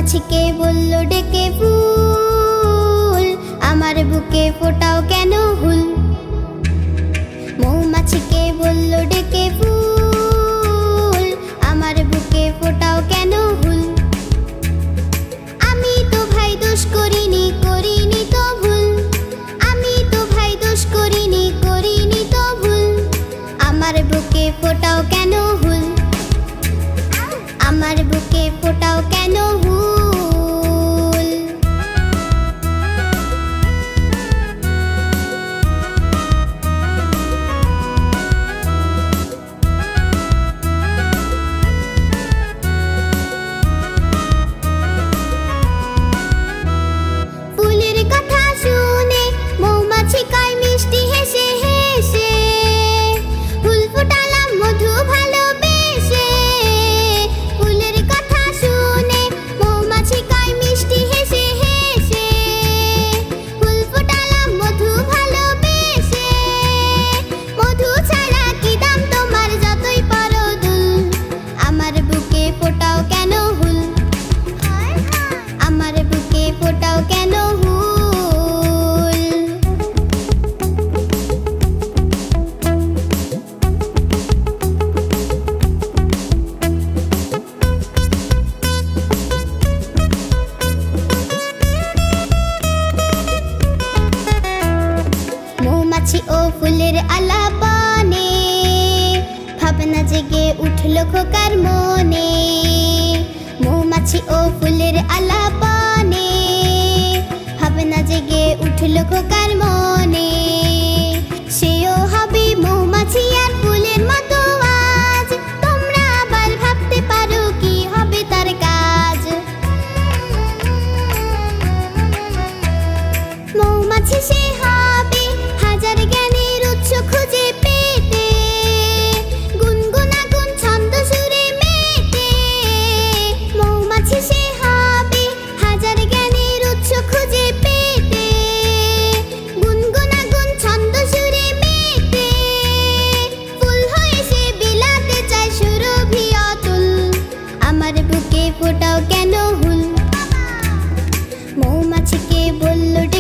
মৌমাছিকে বলল ডেকে ফুল, আমার বুকে ফোটাও কেন হুল। মৌমাছিকে বলল ডেকে ফুল, আমার বুকে ফোটাও কেন হুল। আমি তো ভাই দোষ করিনি, করিনি তো ভুল। আমি তো ভাই দোষ করিনি, করিনি তো ভুল। আমার বুকে ফোটাও কেন হুল, আমার বুকে ফোটাও কেন হুল। ফুলের কথা শুনে মৌমাছি কয় মিষ্টি হেসে হেসে, ফুল ফোটালাম মধু ভালোবেসে। ফুলের কথা শুনে মৌমাছি কয় মিষ্টি হেসে হেসে, ফুল ফোটালাম মধু ভালোবেসে। মধু ছাড়া কি দাম তোমার, যতই পারো দুল। আমার বুকে ফোটাও কেন হুল, আমার বুকে ফোটাও কেন হুল। মৌমাছি ও ফুলের আলাপনে ভাবনা জেগে উঠল খোকার মনে। মৌমাছি ও ফুলের আলাপনে ভাবনা জেগে উঠল খোকার মনে। সেও হবে মৌমাছি আর ফুলের মতো আজ, তোমরা আবার ভাবতে পারো কি হবে তার কাজ। মৌমাছি সে হবে হাজার জ্ঞানের উৎস খুঁজে পেতে, গুনগুনাগুন ছন্দ সুরে মেতে। মৌমাছি সে হবে হাজার জ্ঞানের উৎস খুঁজে পেতে, গুনগুনাগুন ছন্দ সুরে মেতে। ফুল হয়ে সে বিলাতে চায় সুরভি অতুল, আমার বুকে ফোটাও কেন হুল। মৌমাছিকে বলল